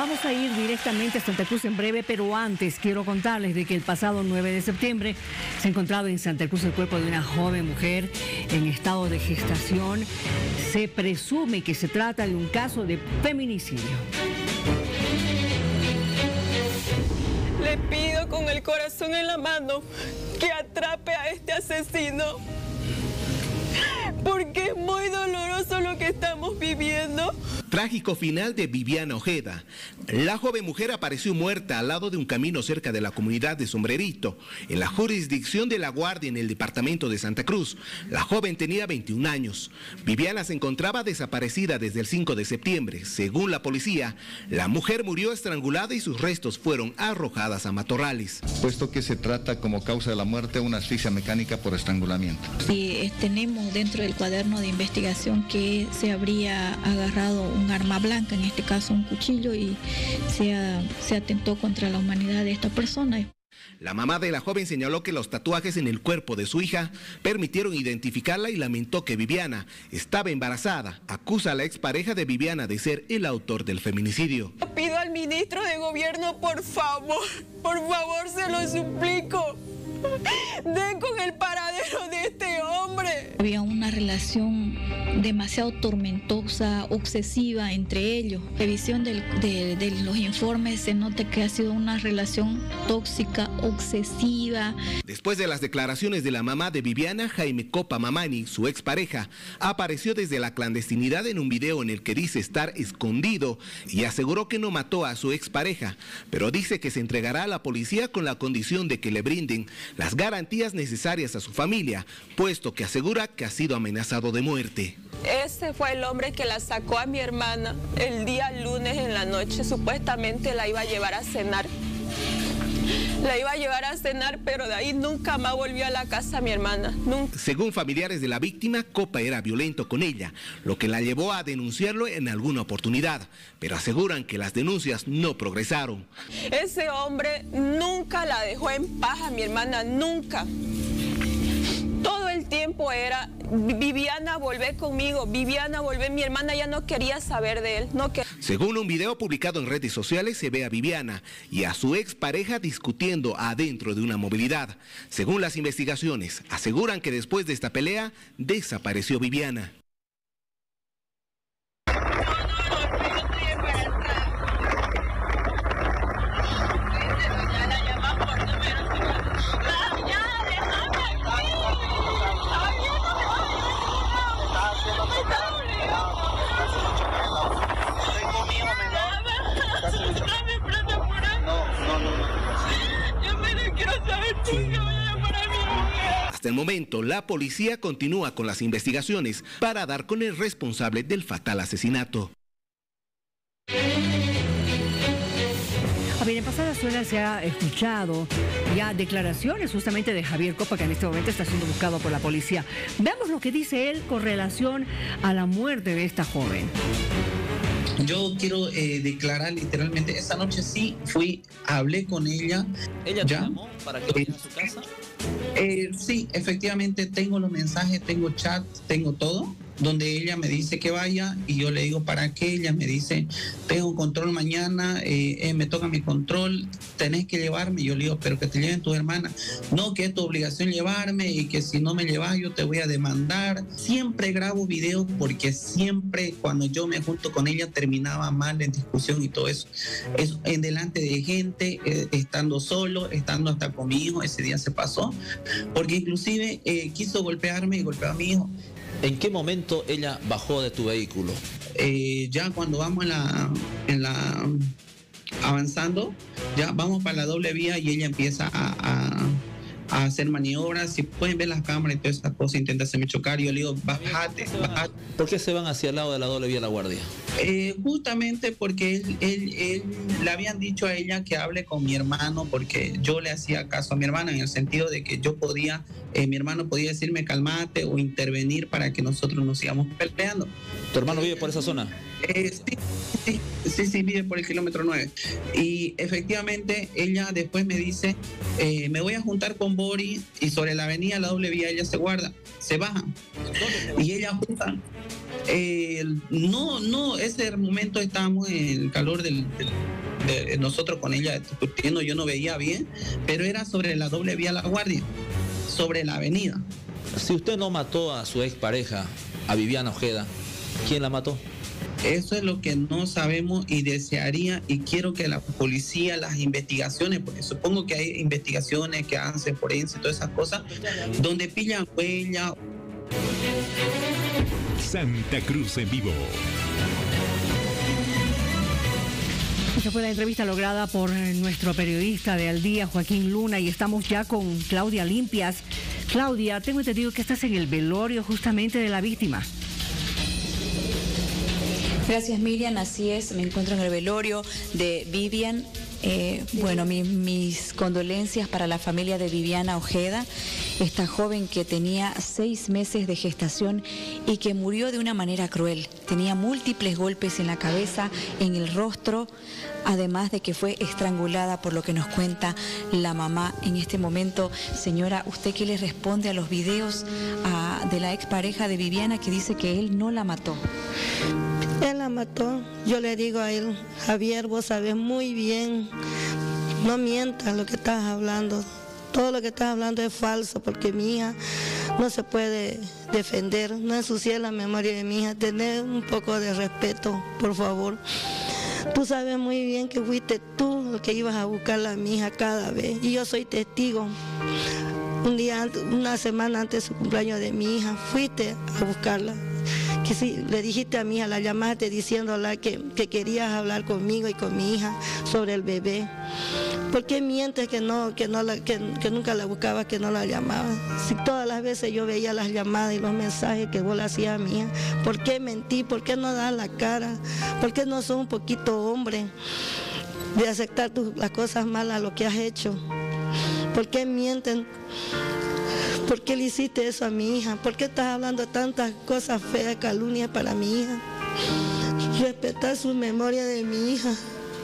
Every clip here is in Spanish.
Vamos a ir directamente a Santa Cruz en breve, pero antes quiero contarles de que el pasado 9 de septiembre se encontraba en Santa Cruz el cuerpo de una joven mujer en estado de gestación. Se presume que se trata de un caso de feminicidio. Le pido con el corazón en la mano que atrape a este asesino, porque es muy doloroso lo que estamos viviendo. Trágico final de Viviana Ojeda. La joven mujer apareció muerta al lado de un camino cerca de la comunidad de Sombrerito, en la jurisdicción de La Guardia, en el departamento de Santa Cruz. La joven tenía 21 años. Viviana se encontraba desaparecida desde el 5 de septiembre. Según la policía, la mujer murió estrangulada y sus restos fueron arrojadas a matorrales. Puesto que se trata como causa de la muerte una asfixia mecánica por estrangulamiento. Y tenemos dentro del cuaderno de investigación que se habría agarrado un arma blanca, en este caso un cuchillo, y se atentó contra la humanidad de esta persona. La mamá de la joven señaló que los tatuajes en el cuerpo de su hija permitieron identificarla y lamentó que Viviana estaba embarazada. Acusa a la expareja de Viviana de ser el autor del feminicidio. Pido al ministro de gobierno, por favor, se lo suplico, den con el paradero de este hombre. Había una relación demasiado tormentosa, obsesiva entre ellos. Revisión de los informes se nota que ha sido una relación tóxica, obsesiva. Después de las declaraciones de la mamá de Viviana, Jaime Copa Mamani, su expareja, apareció desde la clandestinidad en un video en el que dice estar escondido y aseguró que no mató a su expareja, pero dice que se entregará a la policía con la condición de que le brinden las garantías necesarias a su familia, puesto que asegura que ha sido amenazado de muerte. Ese fue el hombre que la sacó a mi hermana el día lunes en la noche. Supuestamente la iba a llevar a cenar. Pero de ahí nunca más volvió a la casa mi hermana. Nunca. Según familiares de la víctima, Copa era violento con ella, lo que la llevó a denunciarlo en alguna oportunidad, pero aseguran que las denuncias no progresaron. Ese hombre nunca la dejó en paz a mi hermana, nunca. Todo el tiempo era, Viviana, volvé conmigo, Viviana, volvé. Mi hermana ya no quería saber de él. Según un video publicado en redes sociales, se ve a Viviana y a su expareja discutiendo adentro de una movilidad. Según las investigaciones, aseguran que después de esta pelea, desapareció Viviana. Hasta el momento, la policía continúa con las investigaciones para dar con el responsable del fatal asesinato. A ver, en pasadas horas se ha escuchado ya declaraciones justamente de Javier Copa, que en este momento está siendo buscado por la policía. Veamos lo que dice él con relación a la muerte de esta joven. Yo quiero declarar literalmente, esa noche sí hablé con ella. ¿Ella te llamó para que vaya a su casa? Sí, efectivamente tengo los mensajes, tengo chat, tengo todo, donde ella me dice que vaya y yo le digo para qué. Ella me dice, tengo un control mañana, me toca mi control, tenés que llevarme. Yo le digo, pero que te lleven tus hermanas. No, que es tu obligación llevarme y que si no me llevas yo te voy a demandar. Siempre grabo videos porque siempre cuando yo me junto con ella terminaba mal en discusión y todo eso. Es en delante de gente, estando solo, estando hasta con mi hijo. Ese día se pasó porque inclusive quiso golpearme y golpeó a mi hijo. ¿En qué momento ella bajó de tu vehículo? Ya cuando vamos avanzando, ya vamos para la doble vía y ella empieza a hacer maniobras. Si pueden ver las cámaras y todas esas cosas, intenta hacerme chocar. Yo le digo, bájate. ¿Por qué se van hacia el lado de la doble vía La Guardia? Justamente porque él le habían dicho a ella que hable con mi hermano, porque yo le hacía caso a mi hermana en el sentido de que yo podía, mi hermano podía decirme calmate o intervenir para que nosotros nos sigamos peleando. ¿Tu hermano vive por esa zona? Sí, vive por el kilómetro 9. Y efectivamente ella después me dice, me voy a juntar con Boris, y sobre la avenida, la doble vía, ella se guarda, se baja. Y ella no, ese momento estábamos en el calor de nosotros con ella discutiendo, yo no veía bien, pero era sobre la doble vía La Guardia, sobre la avenida. Si usted no mató a su expareja, a Viviana Ojeda, ¿quién la mató? Eso es lo que no sabemos y desearía y quiero que la policía, las investigaciones, porque supongo que hay investigaciones que hacen forense y todas esas cosas, donde pillan huella. Santa Cruz en vivo. Esta fue la entrevista lograda por nuestro periodista de Al Día, Joaquín Luna, y estamos ya con Claudia Limpias. Claudia, tengo entendido que estás en el velorio justamente de la víctima. Gracias, Miriam, así es, me encuentro en el velorio de Vivian. Bueno, mis condolencias para la familia de Viviana Ojeda, esta joven que tenía 6 meses de gestación y que murió de una manera cruel. Tenía múltiples golpes en la cabeza, en el rostro, además de que fue estrangulada, por lo que nos cuenta la mamá en este momento. Señora, ¿usted qué le responde a los videos de la expareja de Viviana que dice que él no la mató? Él la mató. Yo le digo a él, Javier, vos sabés muy bien, no mientas lo que estás hablando. Todo lo que estás hablando es falso, porque mi hija no se puede defender. No ensucié la memoria de mi hija. Tener un poco de respeto, por favor. Tú sabes muy bien que fuiste tú el que ibas a buscar a mi hija cada vez. Y yo soy testigo. Un día, una semana antes de su cumpleaños de mi hija, fuiste a buscarla. Que si le dijiste a mi hija, la llamaste diciéndola que querías hablar conmigo y con mi hija sobre el bebé. ¿Por qué mientes que nunca la buscabas, que no la llamabas? Si todas las veces yo veía las llamadas y los mensajes que vos le hacías a mi hija, ¿por qué mentí? ¿Por qué no das la cara? ¿Por qué no sos un poquito hombre de aceptar las cosas malas, lo que has hecho? ¿Por qué mienten? ¿Por qué le hiciste eso a mi hija? ¿Por qué estás hablando tantas cosas feas, calumnias para mi hija? Respetar su memoria de mi hija.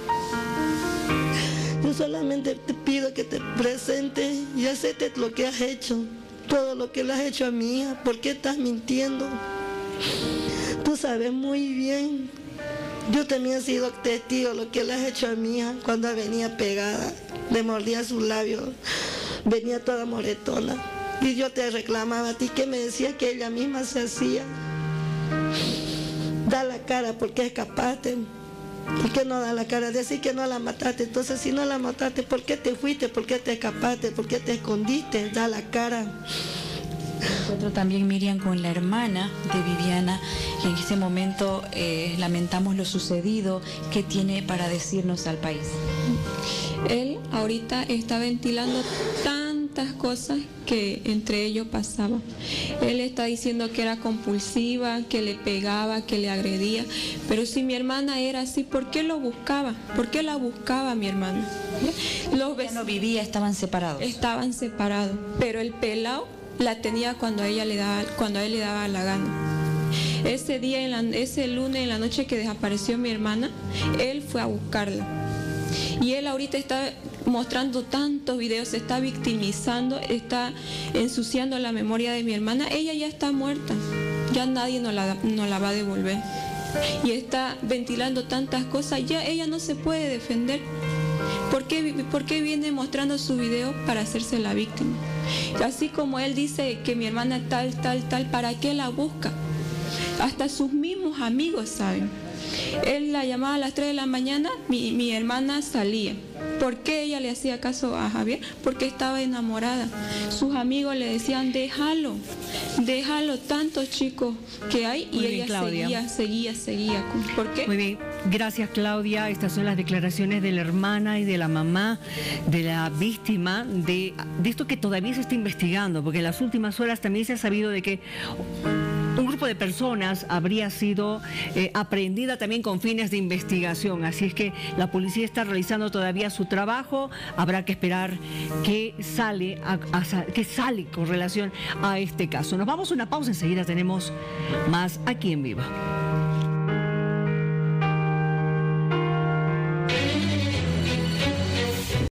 Yo solamente te pido que te presentes y aceptes lo que has hecho, todo lo que le has hecho a mi hija. ¿Por qué estás mintiendo? Tú sabes muy bien. Yo también he sido testigo de lo que le has hecho a mi hija cuando venía pegada, le mordía sus labios, venía toda moretona. Y yo te reclamaba a ti, que me decías que ella misma se hacía. Da la cara porque escapaste. ¿Por qué no da la cara? Decir que no la mataste. Entonces, si no la mataste, ¿por qué te fuiste? ¿Por qué te escapaste? ¿Por qué te escondiste? Da la cara. Me encuentro también, Miriam, con la hermana de Viviana, y en este momento lamentamos lo sucedido. ¿Qué tiene para decirnos al país? Él ahorita está ventilando tantas cosas que entre ellos pasaba. Él está diciendo que era compulsiva, que le pegaba, que le agredía. Pero si mi hermana era así, ¿por qué lo buscaba? ¿Por qué la buscaba mi hermana? Ya no vivía, estaban separados. Estaban separados, pero el pelao la tenía cuando él le daba la gana. Ese día, ese lunes en la noche que desapareció mi hermana, él fue a buscarla. Y él ahorita está mostrando tantos videos, se está victimizando, está ensuciando la memoria de mi hermana. Ella ya está muerta, ya nadie nos la va a devolver. Y está ventilando tantas cosas, ya ella no se puede defender. ¿Por qué viene mostrando su video? Para hacerse la víctima. Así como él dice que mi hermana tal, ¿para qué la busca? Hasta sus mismos amigos saben. Él la llamaba a las 3 de la mañana, mi hermana salía. ¿Por qué ella le hacía caso a Javier? Porque estaba enamorada. Sus amigos le decían, déjalo, tantos chicos que hay. Muy y bien, ella Claudia. seguía. ¿Por qué? Muy bien, gracias, Claudia. Estas son las declaraciones de la hermana y de la mamá de la víctima de esto que todavía se está investigando, porque en las últimas horas también se ha sabido de que un grupo de personas habría sido aprehendida también con fines de investigación. Así es que la policía está realizando todavía su trabajo. Habrá que esperar qué sale con relación a este caso. Nos vamos a una pausa, enseguida tenemos más aquí en Viva.